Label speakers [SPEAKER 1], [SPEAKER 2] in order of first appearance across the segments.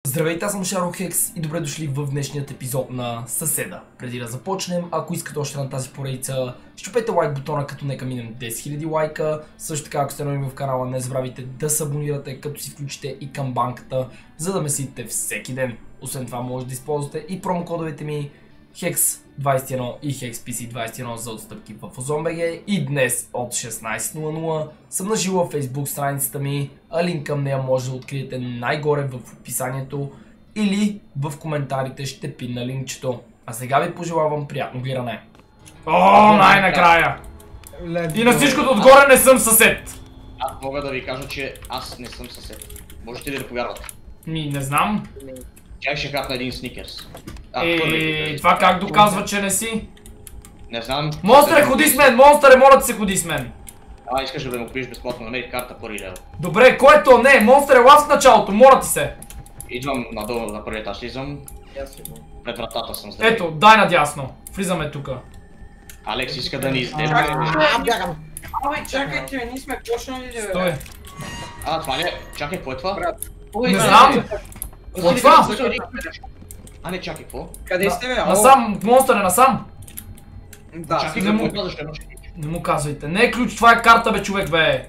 [SPEAKER 1] Здравейте, аз съм Шаро Хекс и добре дошли в днешният епизод на Съседа. Преди да започнем, ако искате още на тази поредица, щупете лайк бутона, като нека минем 10 000 лайка. Също така, ако сте нови в канала, не забравяйте да се абонирате, като си включите и камбанката, за да ме следите всеки ден. Освен това, може да използвате и промокодовете ми HEX21 и HEXPC21 за отстъпки в Ozon.bg. И днес от 16:00 съм нажила в Facebook страницата ми, а линк към нея може да откриете най-горе в описанието или в коментарите ще пинна линкчето. А сега ви пожелавам приятно гледане. О, най-накрая! И на всичкото отгоре не съм съсед!
[SPEAKER 2] Аз мога да ви кажа, че аз не съм съсед. Можете ли да повярвате?
[SPEAKER 1] Не знам.
[SPEAKER 2] Чай ще хапна един сникерс.
[SPEAKER 1] Това как доказва, че не си?
[SPEAKER 2] Не знам.
[SPEAKER 1] Монстре, ходи с мен! Монстре, моля да се ходи с мен!
[SPEAKER 2] Искаш да ме купиш безплатно, намери карта първи лева.
[SPEAKER 1] Добре, кой е то? Не, Монстре, лав в началото, моля ти се!
[SPEAKER 2] Идвам надолу на първият етаж, слизам. Пред вратата съм здравей.
[SPEAKER 1] Ето, дай надясно. Влизаме тука.
[SPEAKER 2] Алекс иска да ни издебе.
[SPEAKER 3] Бягам. Абе, чакайте, ние сме почнали да...
[SPEAKER 1] Стой.
[SPEAKER 2] Това ли е? Чакай, какво е това?
[SPEAKER 1] Не знам! Какво е това?
[SPEAKER 2] Не, чакай, какво?
[SPEAKER 3] Къде сте, бе?
[SPEAKER 1] Насам, Монстър е насам.
[SPEAKER 3] Да,
[SPEAKER 2] Чакай,
[SPEAKER 1] не му-
[SPEAKER 2] какво казваш, ключ?
[SPEAKER 1] Не му казвайте. Не е ключ, това е карта, бе, човек, бе.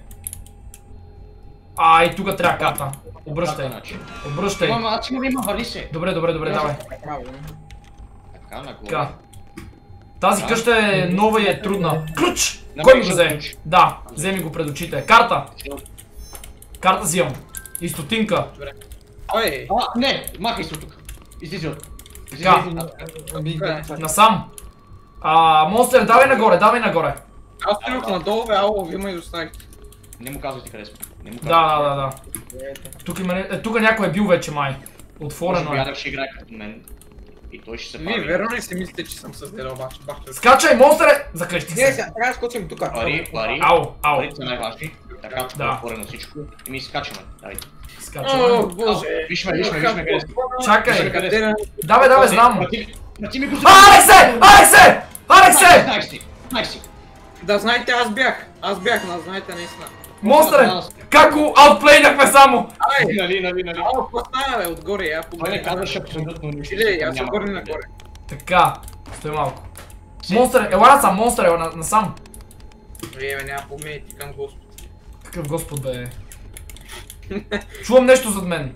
[SPEAKER 1] И тука трябва карта. Обръщай. Обръщай.
[SPEAKER 2] Има, вали се.
[SPEAKER 1] Добре, давай.
[SPEAKER 2] Така, нагоре.
[SPEAKER 1] Така. Тази къща е нова и е трудна. Ключ!
[SPEAKER 2] Намерих
[SPEAKER 1] Кой ми го
[SPEAKER 2] за
[SPEAKER 1] взе?
[SPEAKER 2] ключ.
[SPEAKER 1] Да, вземи го пред очите. Карта! Карта взимам. И стотинка.
[SPEAKER 3] Ой,
[SPEAKER 2] Не, махай се от тук. Излизи от.
[SPEAKER 1] Насам. Монстър, давай нагоре.
[SPEAKER 3] аз тръгнах надолу, бе, ало, вие ме изоставихте.
[SPEAKER 2] Не му казвайте къде сме.
[SPEAKER 1] Да. Тук някой е бил вече май. Отворено е.
[SPEAKER 2] Ядък ще играе като мен. И той ще се
[SPEAKER 3] Вие
[SPEAKER 2] прави.
[SPEAKER 3] верно ли си мислите, че съм създадел обаче? Бахте.
[SPEAKER 1] Скачай, Монстър! Заклещи
[SPEAKER 3] Не,
[SPEAKER 1] се.
[SPEAKER 3] сега трябва да скочим тука.
[SPEAKER 2] Пари.
[SPEAKER 1] Ау.
[SPEAKER 2] Парите са най-важни. Така, тук е
[SPEAKER 1] Да.
[SPEAKER 2] отворено всичко. И ми скачаме. Давайте.
[SPEAKER 1] Скачаме.
[SPEAKER 3] О, боже.
[SPEAKER 2] Вижме къде сме.
[SPEAKER 1] Чакай.
[SPEAKER 2] Къде сме?
[SPEAKER 1] Давай, знам.
[SPEAKER 2] На ти ми го
[SPEAKER 1] Алексе!
[SPEAKER 2] Найси!
[SPEAKER 3] Да знаете, аз бях, но знаете наистина.
[SPEAKER 1] Монстър! Как го аутплейнахме само?
[SPEAKER 3] Ай,
[SPEAKER 2] Нали.
[SPEAKER 3] ало, какво стана, бе, отгоре, я
[SPEAKER 2] Той не
[SPEAKER 3] погледна.
[SPEAKER 2] казваше абсолютно нищо.
[SPEAKER 3] Или, аз отгоре нагоре.
[SPEAKER 1] Така. Стой малко. Монстър, ела насам, Монстър, ела насам.
[SPEAKER 3] Вие ме няма помейте към Господ.
[SPEAKER 1] Какъв Господ, бе? Чувам нещо зад мен.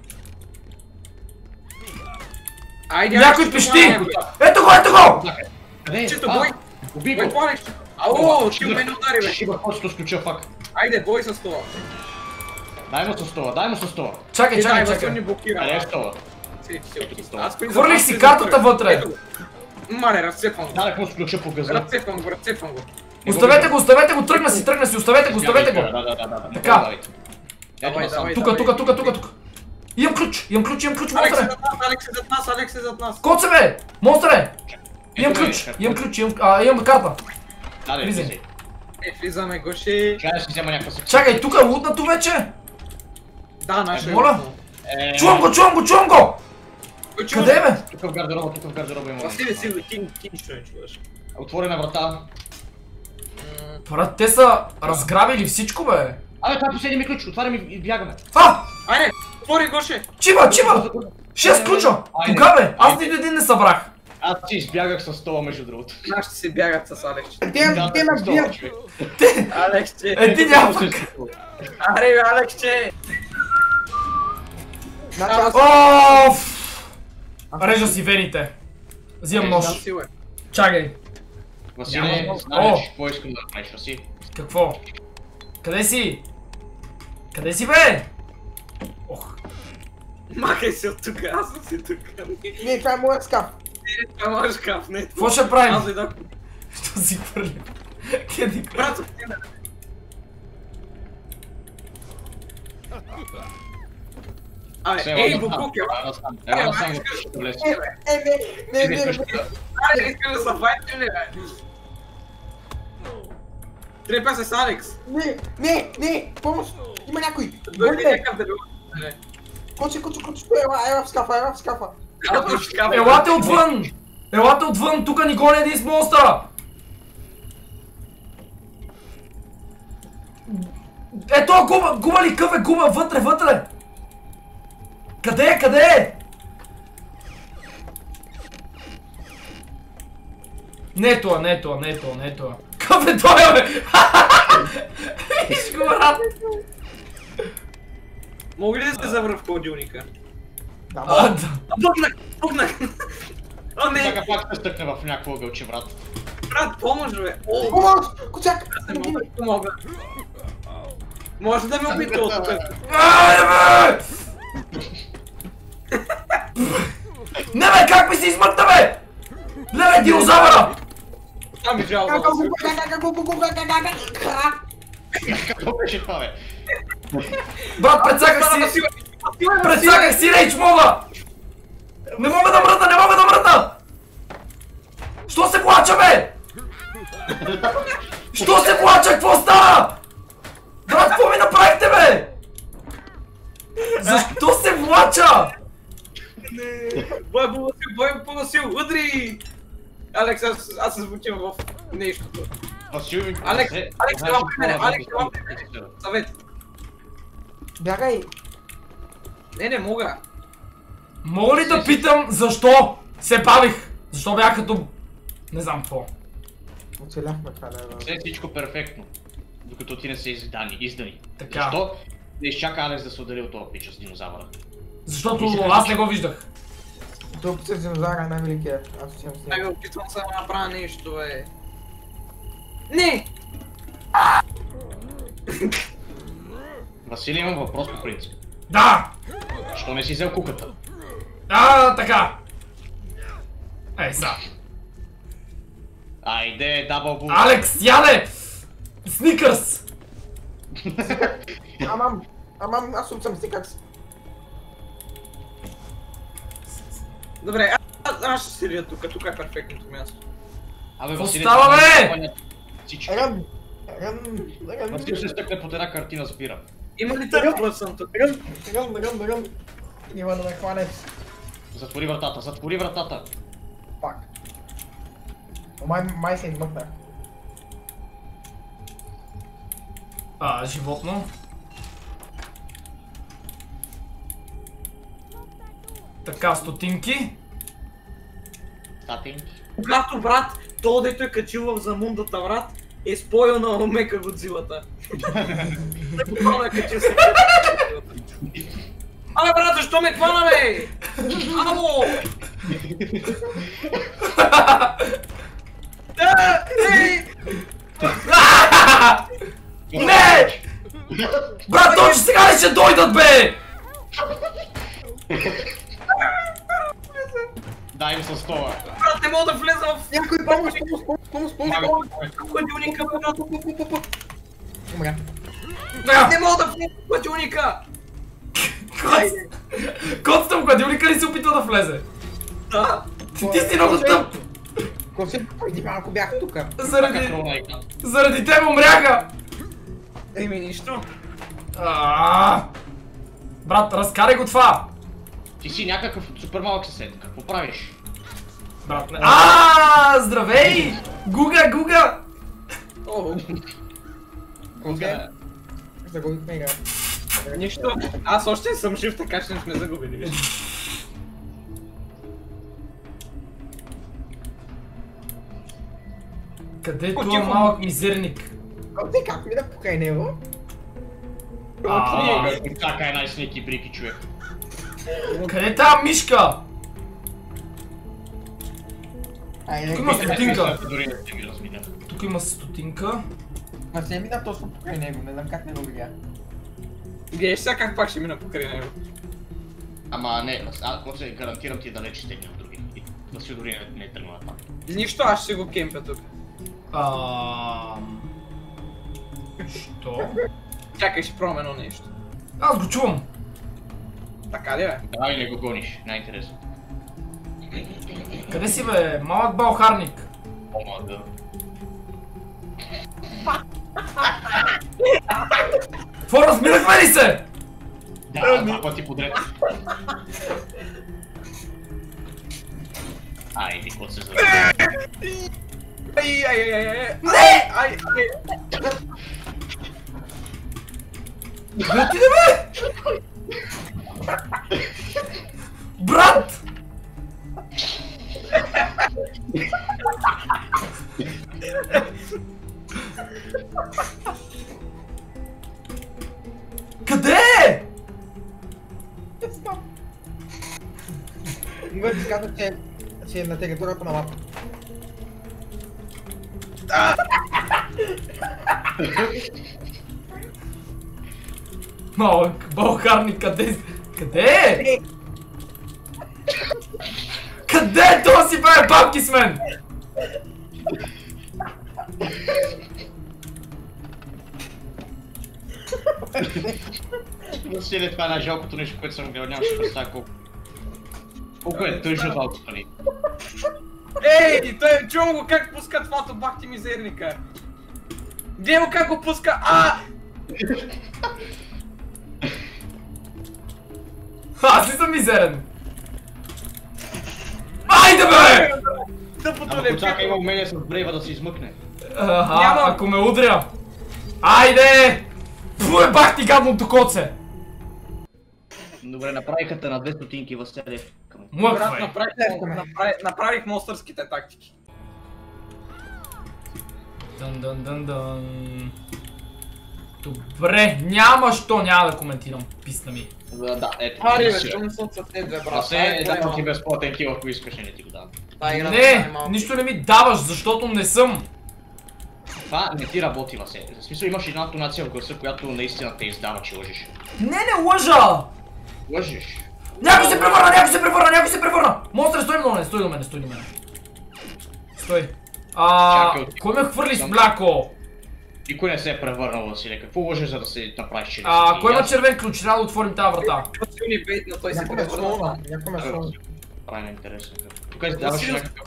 [SPEAKER 3] Айде,
[SPEAKER 1] Някой пищи! Ето го!
[SPEAKER 2] Къде е?
[SPEAKER 3] Чето, бой!
[SPEAKER 2] Уби
[SPEAKER 3] Бой,
[SPEAKER 2] го!
[SPEAKER 3] планеш! Ало, ти ме не удари, бе!
[SPEAKER 2] Шиба, който с ключа фак.
[SPEAKER 3] Айде, бой с това!
[SPEAKER 2] Дай му с стола.
[SPEAKER 1] Чакай.
[SPEAKER 3] ни блокира.
[SPEAKER 2] Къде е стола?
[SPEAKER 1] Хвърлих си картата вътре.
[SPEAKER 3] Мале, разцепвам го.
[SPEAKER 2] Дай му с ключа по газа.
[SPEAKER 3] Разцепвам го.
[SPEAKER 1] Оставете го, тръгна си, оставете го.
[SPEAKER 2] Да.
[SPEAKER 1] Така.
[SPEAKER 3] Давай.
[SPEAKER 1] Тук. Имам ключ, Монстър.
[SPEAKER 3] Алекс е зад нас.
[SPEAKER 1] Коце, бе! Монстър! Имам ключ, имам карта.
[SPEAKER 2] Влизай.
[SPEAKER 3] Влизаме, Гоши.
[SPEAKER 2] Чай да си взема някаква секция.
[SPEAKER 1] Чакай, тук е лутнато вече.
[SPEAKER 3] Да, наше.
[SPEAKER 1] Моля? Чувам го! Къде е, бе?
[SPEAKER 2] Тук в гардероба има.
[SPEAKER 3] Василе, ти нищо не чуваш.
[SPEAKER 2] Отворена врата.
[SPEAKER 1] Брат, те са разграбили всичко, бе.
[SPEAKER 2] Това е последния ми ключ, отваряме и бягаме.
[SPEAKER 3] Айде, отвори, Гоше.
[SPEAKER 1] Чиба! 6 ключа! Кога, бе? Аз нито един не събрах.
[SPEAKER 2] Аз си избягах с стола, между другото.
[SPEAKER 3] Нашите се бягат с Алекс.
[SPEAKER 2] Те ме бият!
[SPEAKER 3] Алекс,
[SPEAKER 1] Ти няма пък.
[SPEAKER 3] Аре, бе, Алекс,
[SPEAKER 1] Режа си вените. Взимам нож. Чакай.
[SPEAKER 2] Василе, знаеш какво искам да направиш, Васи?
[SPEAKER 1] Какво? Къде си? Бе? Ох.
[SPEAKER 3] Махай се от тук, аз съм си тук.
[SPEAKER 4] Не, това е моят скаф.
[SPEAKER 3] Това е моят шкаф, не.
[SPEAKER 1] Какво ще правим?
[SPEAKER 3] Аз дойдох.
[SPEAKER 1] Що си хвърля? Къде?
[SPEAKER 3] Брат, отида. Ей, Букук,
[SPEAKER 2] Ела насам, ще влез.
[SPEAKER 4] Не.
[SPEAKER 3] Аре, искаш да се файтим ли, бе? Трепа се с Алекс.
[SPEAKER 4] Не, помощ, има някой.
[SPEAKER 3] Дойди някакъв да бе.
[SPEAKER 4] Коче, ела в скафа.
[SPEAKER 1] Елате отвън, тука ни гони един с монстъра. Ето, губа ли къв е, губа, вътре. Къде е? Не е това, не е това, не е това, не е това. Какъв е той, бе? Виж го, брат.
[SPEAKER 3] Мога ли да се завра в хладилника?
[SPEAKER 1] Да.
[SPEAKER 3] Пукнах! О, не!
[SPEAKER 2] Чака пак се стъкне в някакво ъгълче, брат.
[SPEAKER 3] Брат, помощ, бе!
[SPEAKER 4] Помощ! Кучак!
[SPEAKER 3] Аз не мога да помогна. Може да ме убите от тук.
[SPEAKER 1] Айде, бе! Не, бе, как ми се измъкна, бе? Леле, динозавъра!
[SPEAKER 3] Това ми жалко.
[SPEAKER 2] Какво беше това, бе?
[SPEAKER 1] Брат, прецаках си рейдж мода! Не мога да мръдна, не мога да мръдна! Що се плача, бе? Що се плача, какво стана? Брат, какво ми направихте, бе? Защо се плача?
[SPEAKER 3] Бой по-насил, удри! Алекс, аз се звучим в нещото. Алекс, ела при мене, Алекс, ела при мене. Съвет.
[SPEAKER 4] Бягай!
[SPEAKER 3] Не мога.
[SPEAKER 1] Мога ли да питам защо се бавих? Защо бях като... Не знам какво.
[SPEAKER 4] Оцеляхме това, да.
[SPEAKER 2] Все всичко перфектно. Докато ти не се издани.
[SPEAKER 1] Така.
[SPEAKER 2] Защо не изчака Алекс да се удари от този пича с динозавъра?
[SPEAKER 1] Защото аз не го виждах.
[SPEAKER 4] Тук с динозавъра най-великия. Аз отивам с
[SPEAKER 3] Ай,
[SPEAKER 4] него.
[SPEAKER 3] опитвам се да направя нещо, бе. Не!
[SPEAKER 2] Василий, имам въпрос по принцип.
[SPEAKER 1] Да!
[SPEAKER 2] Защо не си взел куката?
[SPEAKER 1] Така. Ей, са.
[SPEAKER 2] Айде, дабъл бул.
[SPEAKER 1] Алекс, яде! Сникърс!
[SPEAKER 4] Амам, аз съм стикърс.
[SPEAKER 3] Добре, аз ще седя тук, тук е перфектното място.
[SPEAKER 2] Абе,
[SPEAKER 1] Какво
[SPEAKER 2] Василий,
[SPEAKER 1] става, бе?
[SPEAKER 2] Всички.
[SPEAKER 4] Рън!
[SPEAKER 2] Василий се стъкне под една картина, спира.
[SPEAKER 3] Има ли търпа съм тук?
[SPEAKER 4] Рън! Няма да ме хване.
[SPEAKER 2] Затвори вратата.
[SPEAKER 4] Пак. Май се измъкна.
[SPEAKER 1] Животно. Така, стотинки.
[SPEAKER 2] Статинки.
[SPEAKER 3] Когато, брат, то дето е качил в замундата, брат, е споил на Мека Годзилата. Буквално е качил се. Абе, брат, защо ме хвана, бе? Амо!
[SPEAKER 1] Не! Брат, точно сега ли ще дойдат, бе?
[SPEAKER 2] Дай им със стола.
[SPEAKER 3] Брат, не мога да влеза в...
[SPEAKER 4] Някой помощ!
[SPEAKER 3] Хладилника, брат.
[SPEAKER 4] Умря.
[SPEAKER 3] Не мога да влеза в хладилника!
[SPEAKER 1] Котата в хладилника ли се опитва да влезе?
[SPEAKER 3] Да.
[SPEAKER 1] Ти си много тъп!
[SPEAKER 4] Коси, преди малко бях тука.
[SPEAKER 1] Заради теб умряха!
[SPEAKER 3] Еми, нищо.
[SPEAKER 1] Брат, разкарай го това!
[SPEAKER 2] Ти си някакъв супер малък съсед. Какво правиш?
[SPEAKER 1] Брат, не... Здравей! Гуга!
[SPEAKER 3] О,
[SPEAKER 4] Загубихме игра.
[SPEAKER 3] нищо. Аз още съм жив, така че не сме загубили, виж.
[SPEAKER 1] Къде е това малък мизерник?
[SPEAKER 4] Ти как ми да покрай него?
[SPEAKER 2] Чака една снеки брики, човек.
[SPEAKER 1] Къде е тази мишка? Тук има стотинка.
[SPEAKER 2] Дори не се ми разминя.
[SPEAKER 1] Тук има стотинка.
[SPEAKER 4] Ма се мина точно покрай него, не знам как не го видя.
[SPEAKER 3] Гледаш сега как пак ще мина покрай него.
[SPEAKER 2] Ама не, аз се гарантирам ти далеч ще от други. Васил дори не е тръгнал там.
[SPEAKER 3] Нищо, аз ще го кемпя тук.
[SPEAKER 1] Що?
[SPEAKER 3] Чакай, ще пробвам едно нещо.
[SPEAKER 1] Аз го чувам.
[SPEAKER 3] Така ли, бе?
[SPEAKER 2] Давай не го гониш, най-интересно.
[SPEAKER 1] Къде си, бе? Малък балхарник.
[SPEAKER 2] Помага.
[SPEAKER 1] Какво, разминахме ли се?
[SPEAKER 2] Да, два пъти подред. Айде, какво се зада?
[SPEAKER 3] Ай!
[SPEAKER 1] Къде отиде, бе? Брат!
[SPEAKER 4] Мъртви казва, че е на територията на мапа.
[SPEAKER 1] Малък, Балкарни, къде? Къде? Къде? Това си прави бабки с мен!
[SPEAKER 2] Василе, това е най-жалкото нещо, което съм гледал, нямаше представя колко е тъжно това отстани.
[SPEAKER 3] Ей, чувам го как пуска твато бахти мизерника. Гледам как го пуска,
[SPEAKER 1] Аз ли съм мизерен? Айде бе!
[SPEAKER 3] Тъпото
[SPEAKER 2] Ама Коцака има умение с брейва да се измъкне.
[SPEAKER 1] Ако ме удря. Айде! Пуе бах ти гадното коце!
[SPEAKER 2] Добре, направиха те на 2 стотинки, Василе.
[SPEAKER 1] Мъквай!
[SPEAKER 3] Направих монстърските тактики.
[SPEAKER 1] Дън. Добре, няма да коментирам, писна ми.
[SPEAKER 2] Да, ето.
[SPEAKER 3] Ари, бе, чум съм с те две, брат.
[SPEAKER 2] Васе, давам ти безплатен кил, ако искаш, не ти го дам.
[SPEAKER 1] Не, нищо не ми даваш, защото не съм.
[SPEAKER 2] Това не ти работи, Васе. В смисъл имаш една тонация в гласа, която наистина те издава, че лъжиш.
[SPEAKER 1] Не лъжа!
[SPEAKER 2] Лъжиш.
[SPEAKER 1] Някой се превърна! Монстър, стой до мене, Стой. Кой ме хвърли с мляко?
[SPEAKER 2] Никой не се е превърнал, Василе. Какво лъжеш, за да се направиш, че не си?
[SPEAKER 1] Кой има червен ключ? Трябва да отворим тази врата.
[SPEAKER 4] Някой ме слона.
[SPEAKER 2] Правилно интересно. Тук издаваш някакъв...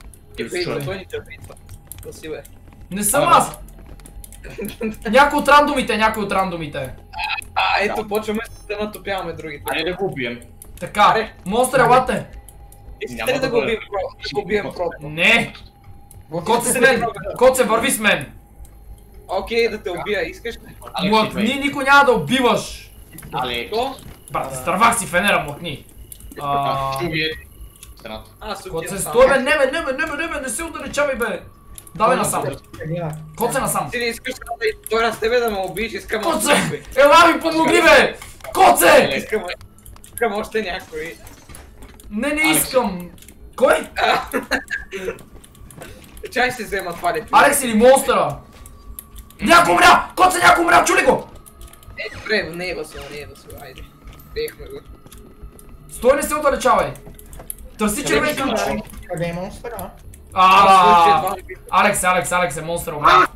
[SPEAKER 1] Не съм аз! Някой от рандомите.
[SPEAKER 3] Ето, почваме да натопяваме другите.
[SPEAKER 2] Айде да го убием.
[SPEAKER 1] Така, монстър, елате!
[SPEAKER 3] Искате ли да го убием просто?
[SPEAKER 1] Не! Коце, върви с мен!
[SPEAKER 3] Окей, да те убия, искаш ли?
[SPEAKER 1] Млъкни, никой няма да убиваш!
[SPEAKER 2] Алекс.
[SPEAKER 1] Брат, стървах си фенера, млъкни!
[SPEAKER 2] Чуви страната.
[SPEAKER 1] Коце, стой бе, не се отдалечавай бе! Давай насам! Коце насам!
[SPEAKER 3] Ти не искаш да той раз тебе да ме убиеш, искам
[SPEAKER 1] още някой! Ела ми помогни бе! Коце!
[SPEAKER 3] Искам още някой.
[SPEAKER 1] Не искам! Кой?
[SPEAKER 3] Чай се взема това ли?
[SPEAKER 1] Алекс или монстъра? Някой умря! Коце, някой умря! Чули го!
[SPEAKER 3] Добре, не е Васил, айде. Приехме го.
[SPEAKER 1] Стой, не се отдалечавай! Търси червен ключ!
[SPEAKER 4] Къде е монстъра?
[SPEAKER 1] Алекс е монстър, умря!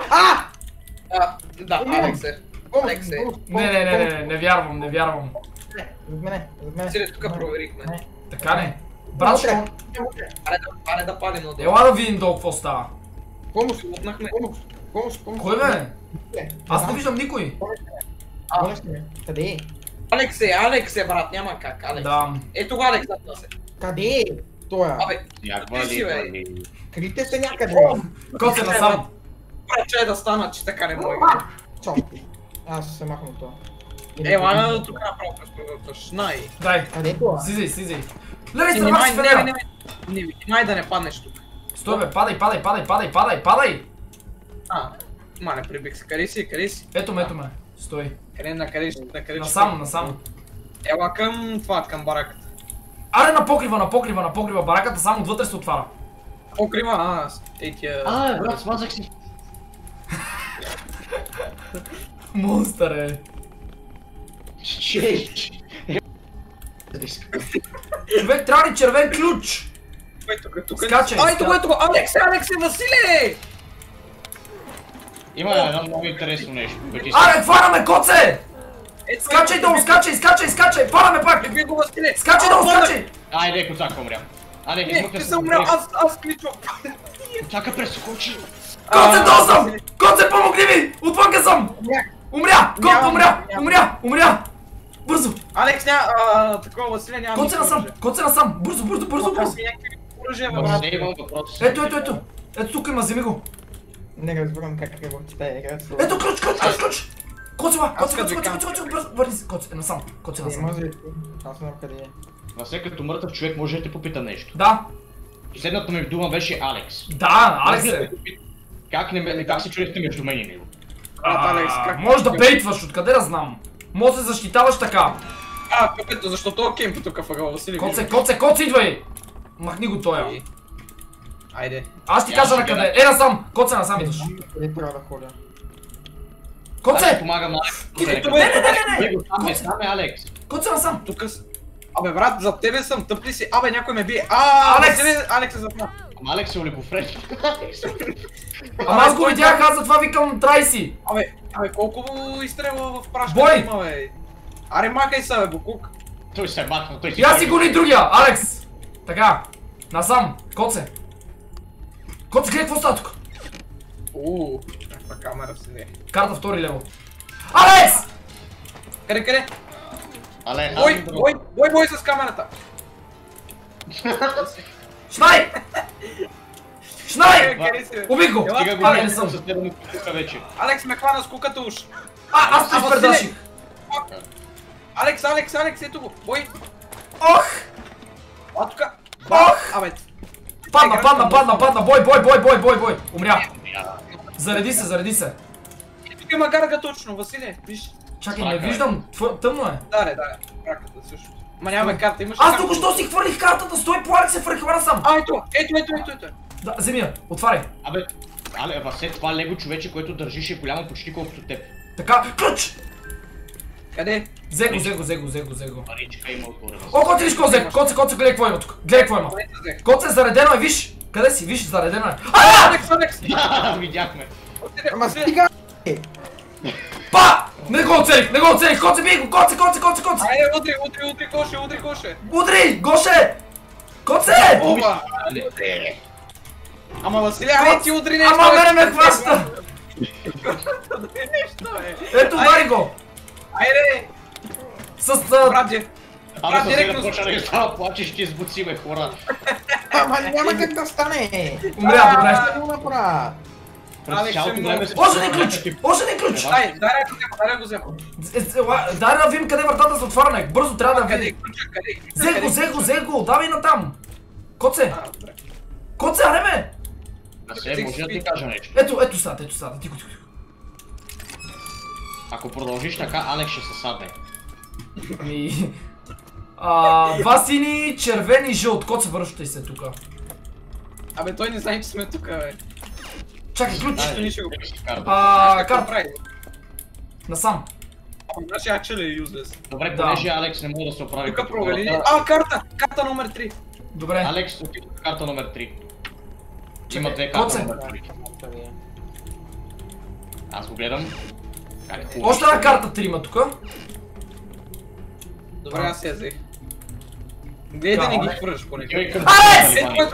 [SPEAKER 3] Да, Алекс е.
[SPEAKER 1] Не вярвам.
[SPEAKER 4] Зад мене.
[SPEAKER 3] Сире, тук проверихме.
[SPEAKER 1] Така не. Брат, що?
[SPEAKER 3] Аре да палим надолу.
[SPEAKER 1] Ела да видим долу какво става.
[SPEAKER 4] Помощ.
[SPEAKER 1] Кой бе? Аз не виждам никой.
[SPEAKER 4] Къде е?
[SPEAKER 3] Алекс е, брат, няма как, Алекс.
[SPEAKER 1] Да.
[SPEAKER 3] Ето го Алекс зад нас е.
[SPEAKER 4] Къде е? Той е.
[SPEAKER 3] Абе, ти бе.
[SPEAKER 4] Крите се някъде.
[SPEAKER 1] Коце насам.
[SPEAKER 3] Брат, чай да стана, че така не мога.
[SPEAKER 4] Чо? Аз се махам от това.
[SPEAKER 3] Ела, тук направо шнай.
[SPEAKER 1] Дай.
[SPEAKER 4] Къде е това?
[SPEAKER 1] Слизай. Леле, стървах си фенера.
[SPEAKER 3] Не, внимай да не паднеш тук.
[SPEAKER 1] Стой бе, падай.
[SPEAKER 3] Не прибих се, къде си?
[SPEAKER 1] Ето ме. Стой.
[SPEAKER 3] Къде?
[SPEAKER 1] Насам.
[SPEAKER 3] Ела към бараката.
[SPEAKER 1] Аре на покрива, бараката само отвътре се отваря.
[SPEAKER 3] Покрива, ей тия...
[SPEAKER 2] Брат, смазах си.
[SPEAKER 1] Монстър е. Човек, трябва ли червен ключ? Скачай.
[SPEAKER 3] Ай, тук е, Алекс, Василе!
[SPEAKER 2] Има едно много интересно нещо.
[SPEAKER 1] Аре, хванаме, коце! Скачай долу, скачай! Хванаме пак! Скачай долу, скачай!
[SPEAKER 2] Айде, Коцака умря.
[SPEAKER 3] Не съм умрял, аз кличвам.
[SPEAKER 2] Коцака прескочи.
[SPEAKER 1] Коце, долу съм! Коце, помогни ми! Отвънка съм! Умря! Умря! Бързо!
[SPEAKER 3] Алекс, такова Василе няма...
[SPEAKER 1] Коце насам! Бързо! Ето! Ето тук има, вземи го!
[SPEAKER 4] Не разбирам как работите игра.
[SPEAKER 1] Ето ключ! Коце, върни се! Коце, насам!
[SPEAKER 4] Аз знам къде е.
[SPEAKER 2] Васе, като мъртъв човек може да те попита нещо.
[SPEAKER 1] Да!
[SPEAKER 2] Последната ми дума беше Алекс.
[SPEAKER 1] Да, Алекс е!
[SPEAKER 2] Как се чудехте между мен и него?
[SPEAKER 1] Може да бейтваш, откъде да знам? Може да защитаваш така.
[SPEAKER 3] Капето, защо това кемпи тук въгъла, Васили?
[SPEAKER 1] Коце, идвай! Махни го тоя.
[SPEAKER 3] Айде.
[SPEAKER 1] Аз ти кажа на къде. Насам! Коце, насам идваш.
[SPEAKER 4] Къде трябва да ходя?
[SPEAKER 1] Коце!
[SPEAKER 2] Помагам на Алекс.
[SPEAKER 1] Не!
[SPEAKER 2] Сам е Алекс.
[SPEAKER 1] Коце, насам!
[SPEAKER 3] Тук Абе брат, зад тебе съм, тъпли си. Абе някой ме бие. Алекс е зад нас.
[SPEAKER 2] Алекс е олигофрен.
[SPEAKER 1] Ама аз го видях, аз затова викам Трайси.
[SPEAKER 3] Абе колко изстрелва в прашка
[SPEAKER 1] Бой!
[SPEAKER 3] има, бе. Аре махай се, бе, Букук.
[SPEAKER 2] Той се махна, той си...
[SPEAKER 1] И аз си гони другия, Алекс! Така, насам, Коце. Коце, гледай какво става тук?
[SPEAKER 3] Каква камера си не.
[SPEAKER 1] Карта втори лево. Алекс!
[SPEAKER 3] Къде?
[SPEAKER 2] Але,
[SPEAKER 3] Бой с камерата.
[SPEAKER 1] Шнай! Убих го!
[SPEAKER 2] Стига го
[SPEAKER 1] Абе, не съм.
[SPEAKER 2] с теб тук вече.
[SPEAKER 3] Алекс ме хвана с куката уж.
[SPEAKER 1] Аз те изпредаших.
[SPEAKER 3] Алекс, ето го. Бой.
[SPEAKER 1] Ох!
[SPEAKER 3] Тука.
[SPEAKER 1] Ох!
[SPEAKER 3] Абе.
[SPEAKER 1] Падна, бой! Умря. Зареди се.
[SPEAKER 3] Тук има гарга точно, Василе, виж.
[SPEAKER 1] Чакай, не виждам, тъмно е.
[SPEAKER 3] Да, раката също. Ма нямаме карта, имаш
[SPEAKER 1] Аз тук що си хвърлих картата, стой по Алекс се фърхвана сам.
[SPEAKER 3] Ето.
[SPEAKER 1] Да, вземи я, отваряй.
[SPEAKER 2] Абе, след това лего човече, което държиш е голямо почти колкото теб.
[SPEAKER 1] Така, ключ!
[SPEAKER 3] Къде?
[SPEAKER 1] Взе го.
[SPEAKER 2] Паричка има отгоре.
[SPEAKER 1] О, Коце, виж какво взе, Коце, гледай какво има тук. Гледай какво има. Коце, заредено е, виж. Къде си, виж, заредено е.
[SPEAKER 3] Алекс!
[SPEAKER 2] Видяхме.
[SPEAKER 4] Ама стига!
[SPEAKER 1] Па! Не го оцелих, Коце, бий го, Коце!
[SPEAKER 3] Айде, удри, Гоше!
[SPEAKER 1] Удри, Гоше! Коце!
[SPEAKER 3] Оба! Ама Василе, айде ти удри нещо!
[SPEAKER 1] Ама мене ме хваща!
[SPEAKER 3] Нещо, бе!
[SPEAKER 1] Ето, удари го!
[SPEAKER 3] Айде!
[SPEAKER 1] С...
[SPEAKER 3] Братje!
[SPEAKER 2] Абе, директно почна да става плачеш, ще избуци, бе, хора.
[SPEAKER 4] Ама няма как да стане!
[SPEAKER 1] Умря, добре.
[SPEAKER 4] Да го направя!
[SPEAKER 2] През цялото време...
[SPEAKER 1] Още един ключ!
[SPEAKER 3] Дай го взема.
[SPEAKER 1] Дай да видим къде вратата за отваряне. Бързо трябва да видим.
[SPEAKER 3] Къде?
[SPEAKER 1] Взе го, давай натам. Коце! Аре ме!
[SPEAKER 2] Може да ти кажа нещо.
[SPEAKER 1] Ето стата, тихо.
[SPEAKER 2] Ако продължиш така, Алекс ще се садне.
[SPEAKER 1] Два сини, червен и жълт. Коце, връщай се тука.
[SPEAKER 3] Абе той не знае, че сме тука, бе.
[SPEAKER 1] Чакай, ключ!
[SPEAKER 2] Карта.
[SPEAKER 1] Насам.
[SPEAKER 3] Значи actually е useless.
[SPEAKER 2] Добре, понеже Алекс не може да се оправи.
[SPEAKER 3] Тука провали. Карта номер 3.
[SPEAKER 1] Добре.
[SPEAKER 2] Алекс, отиде карта номер 3. Има две карта номер 3. Аз го гледам.
[SPEAKER 1] Още една карта 3 има тука.
[SPEAKER 3] Добре, аз я взех. Гледай да не ги хвърляш поне.
[SPEAKER 1] Алекс!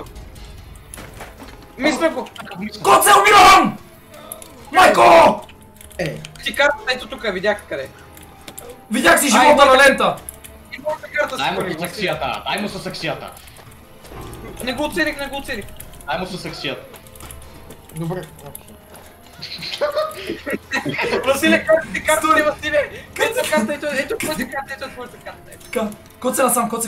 [SPEAKER 3] Мисля го!
[SPEAKER 1] Коце, умирам! Майко!
[SPEAKER 3] Ти картата ето тук, видях къде.
[SPEAKER 1] Видях си живота на лента!
[SPEAKER 2] Дай му с аксията,
[SPEAKER 3] Не го оцелих.
[SPEAKER 2] Дай му с аксията.
[SPEAKER 4] Добре.
[SPEAKER 3] Василе, карта, Василе! Ето карта, ето твоята карта.
[SPEAKER 1] Коце насам, Коце.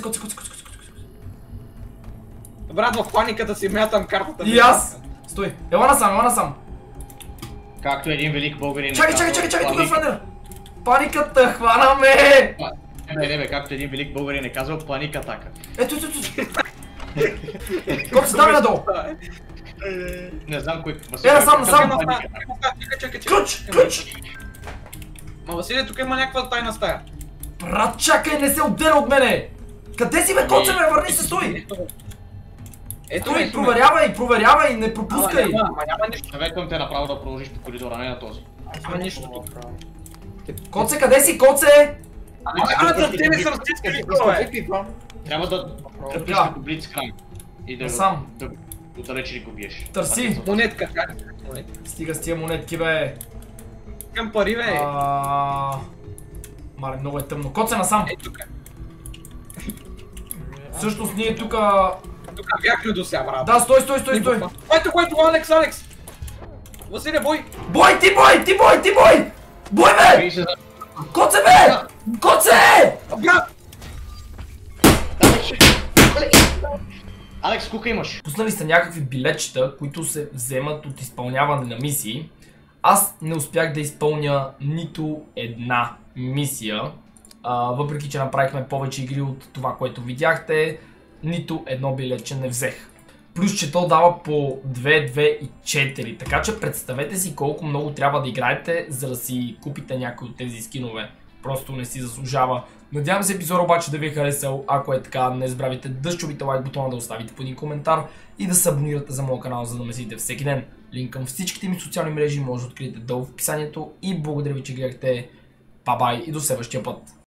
[SPEAKER 3] Брат, в паниката си мятам картата.
[SPEAKER 1] И аз! Стой, ела насам.
[SPEAKER 2] Както един велик българин...
[SPEAKER 1] Чакай, тук е Флендер! Паниката, хвана ме!
[SPEAKER 2] Не бе, както един велик българин е казал, паник атака.
[SPEAKER 1] Ето. Коце, дай надолу!
[SPEAKER 2] Не знам кой...
[SPEAKER 1] насам! Ключ!
[SPEAKER 3] Ма Василе, тук има някаква тайна стая.
[SPEAKER 1] Брат, чакай, не се отделя от мене! Къде си бе, Коце, ме върни се, стой!
[SPEAKER 3] Ето
[SPEAKER 1] Стой, проверявай, не пропускай!
[SPEAKER 3] Няма нищо.
[SPEAKER 2] Съветвам те направо да продължиш по коридора, не на този.
[SPEAKER 3] Няма нищо тук.
[SPEAKER 1] Коце, къде си, Коце?
[SPEAKER 3] Аз за тебе съм стискали бе!
[SPEAKER 2] Трябва да тръпнеш като блицкранк. И да отдалече ли го биеш.
[SPEAKER 1] Търси!
[SPEAKER 3] Монетка, как?
[SPEAKER 1] Стига с тия монетки, бе!
[SPEAKER 3] Към пари, бе!
[SPEAKER 1] Мале, много е тъмно. Коце, насам!
[SPEAKER 3] Ей, тук.
[SPEAKER 1] Всъщност ние тука...
[SPEAKER 3] Тук бяхме до сега, брат.
[SPEAKER 1] Да, стой!
[SPEAKER 3] Ето, Алекс! Василе, бой!
[SPEAKER 1] Бой, ти бой! Бой, бе! Коце, бе! Коце!
[SPEAKER 3] Брат!
[SPEAKER 2] Алекс, колко имаш?
[SPEAKER 1] Пуснали сте някакви билетчета, които се вземат от изпълняване на мисии. Аз не успях да изпълня нито една мисия. Въпреки че направихме повече игри от това, което видяхте, нито едно билетче не взех. Плюс че то дава по 2, 2 и 4, така че представете си колко много трябва да играете, за да си купите някои от тези скинове. Просто не си заслужава. Надявам се епизод обаче да ви е харесал. Ако е така, не забравяйте да щупите лайк бутона, да оставите по един коментар и да се абонирате за моя канал, за да ме следите всеки ден. Линк към всичките ми социални мрежи може да откриете долу в описанието и благодаря ви, че гледахте. Бай-бай и до следващия път.